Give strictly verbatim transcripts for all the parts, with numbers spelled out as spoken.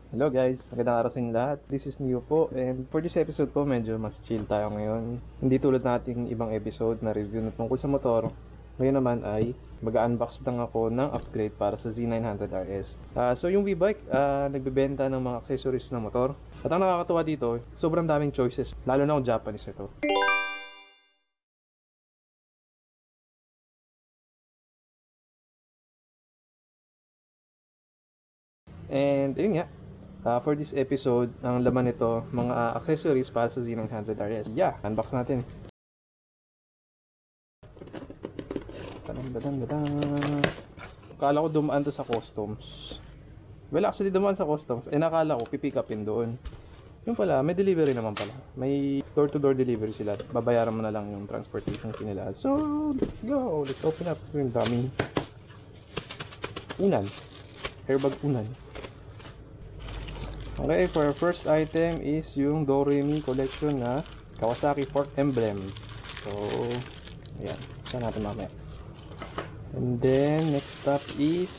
Hello guys, magandang araw sa inyo lahat. This is Neo po, and for this episode po medyo mas chill tayo ngayon. Hindi tulad nating ibang episode na review na tungkol sa motor. Ngayon naman ay mag-unbox lang ako ng upgrade para sa Z nine hundred R S. Uh, so yung Webike, uh, nagbebenta ng mga accessories ng motor. At ang nakakatuwa dito, sobrang daming choices, lalo na kung Japanese ito. And yun nga, Uh, for this episode, ang laman nito, mga uh, accessories para sa Z nine hundred R S. Yeah, unbox natin. Tadang, tadang, tadang. Akala ko dumaan to sa customs. Well, actually dumaan sa customs. Eh, nakala ko pipick upin doon. Yung pala, may delivery naman pala. May door-to-door delivery sila. Babayaran mo na lang yung transportation fee nila. So, let's go. Let's open up. Yung daming unan. Airbag unan. Okay, for our first item is yung Doremi collection na Kawasaki Fork Emblem. So, ayan. Saan natin mamaya. And then, next up is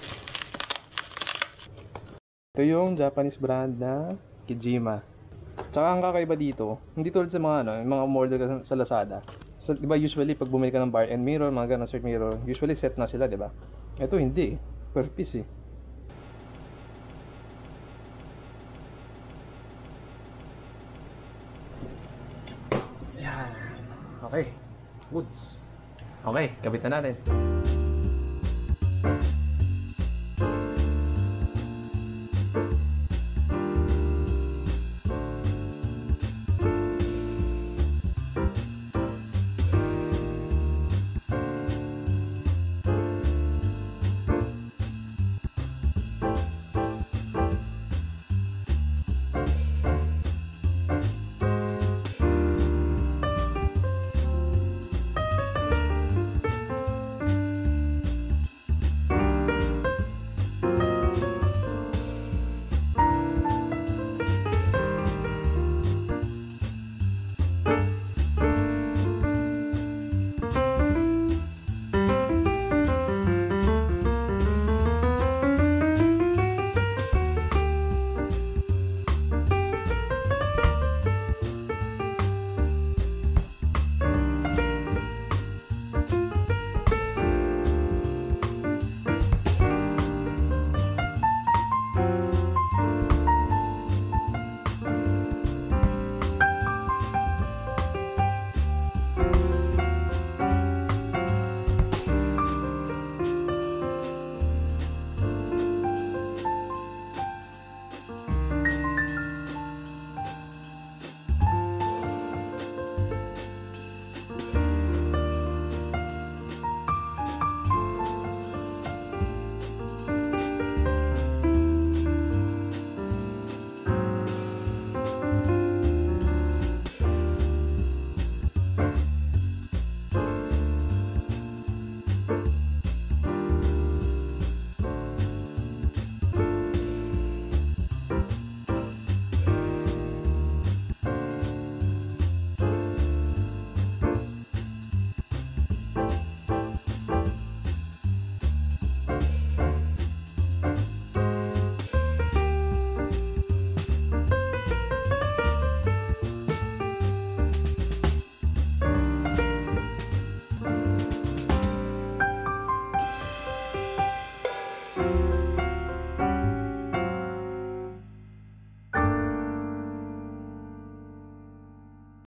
ito yung Japanese brand na Kijima. Tsaka ang kakaiba dito, hindi tulad sa mga ano, yung mga umorder ka sa Lazada. So, diba usually pag bumili ka ng bar and mirror, mga ganun sort mirror, usually set na sila, diba? Ito hindi. Per piece eh. Okay, goods. Okay, kabitan natin.